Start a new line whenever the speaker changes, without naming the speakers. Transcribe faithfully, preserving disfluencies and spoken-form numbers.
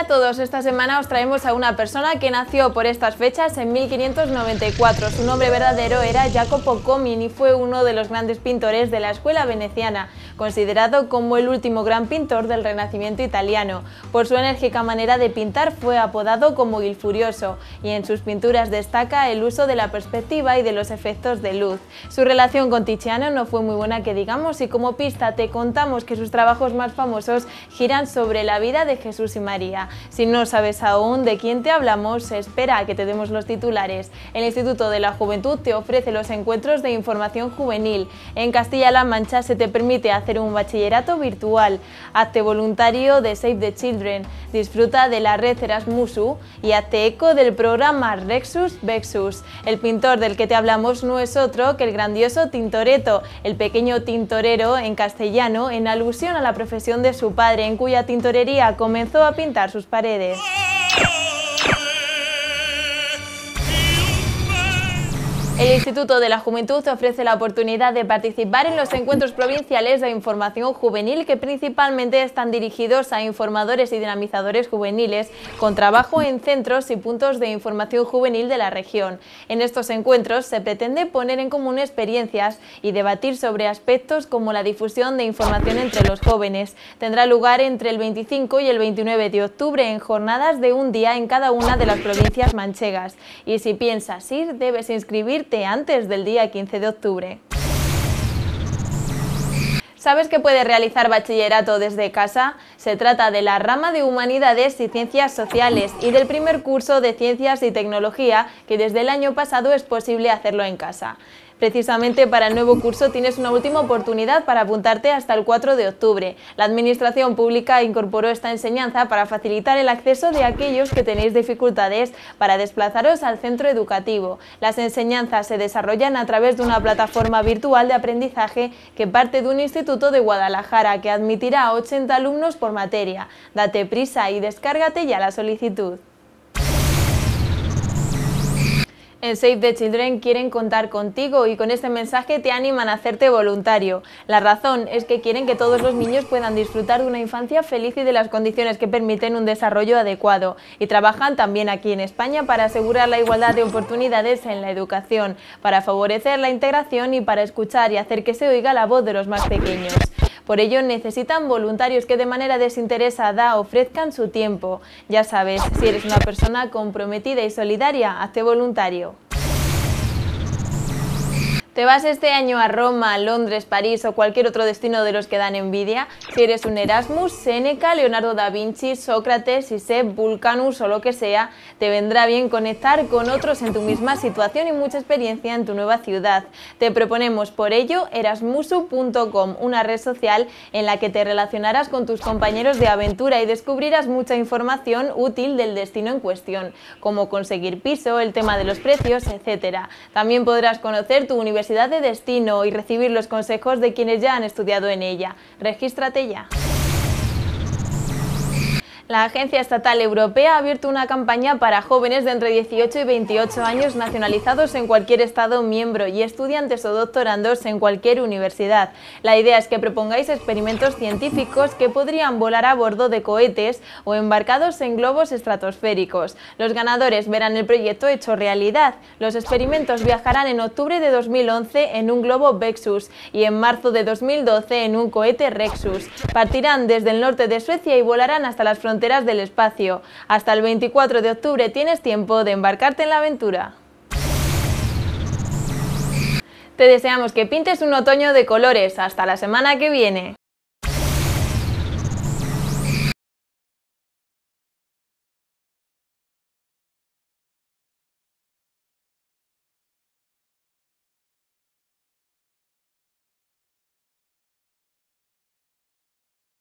a todos, esta semana os traemos a una persona que nació por estas fechas en mil quinientos noventa y cuatro. Su nombre verdadero era Jacopo Comini y fue uno de los grandes pintores de la escuela veneciana, considerado como el último gran pintor del Renacimiento italiano. Por su enérgica manera de pintar fue apodado como Il Furioso y en sus pinturas destaca el uso de la perspectiva y de los efectos de luz. Su relación con Tiziano no fue muy buena que digamos y como pista te contamos que sus trabajos más famosos giran sobre la vida de Jesús y María. Si no sabes aún de quién te hablamos, espera a que te demos los titulares. El Instituto de la Juventud te ofrece los encuentros de información juvenil. En Castilla-La Mancha se te permite hacer un bachillerato virtual. Hazte voluntario de Save the Children. Disfruta de la red Erasmusu y hazte eco del programa Rexus Vexus. El pintor del que te hablamos no es otro que el grandioso Tintoretto, el pequeño tintorero en castellano, en alusión a la profesión de su padre, en cuya tintorería comenzó a pintar sus paredes. El Instituto de la Juventud te ofrece la oportunidad de participar en los encuentros provinciales de información juvenil que principalmente están dirigidos a informadores y dinamizadores juveniles con trabajo en centros y puntos de información juvenil de la región. En estos encuentros se pretende poner en común experiencias y debatir sobre aspectos como la difusión de información entre los jóvenes. Tendrá lugar entre el veinticinco y el veintinueve de octubre en jornadas de un día en cada una de las provincias manchegas. Y si piensas ir, debes inscribirte antes del día quince de octubre. ¿Sabes que puedes realizar bachillerato desde casa? Se trata de la rama de Humanidades y Ciencias Sociales y del primer curso de Ciencias y Tecnología, que desde el año pasado es posible hacerlo en casa. Precisamente para el nuevo curso tienes una última oportunidad para apuntarte hasta el cuatro de octubre. La Administración Pública incorporó esta enseñanza para facilitar el acceso de aquellos que tenéis dificultades para desplazaros al centro educativo. Las enseñanzas se desarrollan a través de una plataforma virtual de aprendizaje que parte de un instituto de Guadalajara que admitirá a ochenta alumnos por materia. Date prisa y descárgate ya la solicitud. En Save the Children quieren contar contigo y con este mensaje te animan a hacerte voluntario. La razón es que quieren que todos los niños puedan disfrutar de una infancia feliz y de las condiciones que permiten un desarrollo adecuado. Y trabajan también aquí en España para asegurar la igualdad de oportunidades en la educación, para favorecer la integración y para escuchar y hacer que se oiga la voz de los más pequeños. Por ello necesitan voluntarios que de manera desinteresada ofrezcan su tiempo. Ya sabes, si eres una persona comprometida y solidaria, hazte voluntario. ¿Te vas este año a Roma, Londres, París o cualquier otro destino de los que dan envidia? Si eres un Erasmus, Séneca, Leonardo da Vinci, Sócrates, Isep, Vulcanus o lo que sea, te vendrá bien conectar con otros en tu misma situación y mucha experiencia en tu nueva ciudad. Te proponemos por ello erasmusu punto com, una red social en la que te relacionarás con tus compañeros de aventura y descubrirás mucha información útil del destino en cuestión, como conseguir piso, el tema de los precios, etcétera. También podrás conocer tu universidad de destino y recibir los consejos de quienes ya han estudiado en ella. Regístrate ya. La Agencia Estatal Europea ha abierto una campaña para jóvenes de entre dieciocho y veintiocho años nacionalizados en cualquier Estado miembro y estudiantes o doctorandos en cualquier universidad. La idea es que propongáis experimentos científicos que podrían volar a bordo de cohetes o embarcados en globos estratosféricos. Los ganadores verán el proyecto hecho realidad. Los experimentos viajarán en octubre de dos mil once en un globo Vexus y en marzo de dos mil doce en un cohete Rexus. Partirán desde el norte de Suecia y volarán hasta las fronteras del espacio. Hasta el veinticuatro de octubre tienes tiempo de embarcarte en la aventura. Te deseamos que pintes un otoño de colores. Hasta la semana que viene.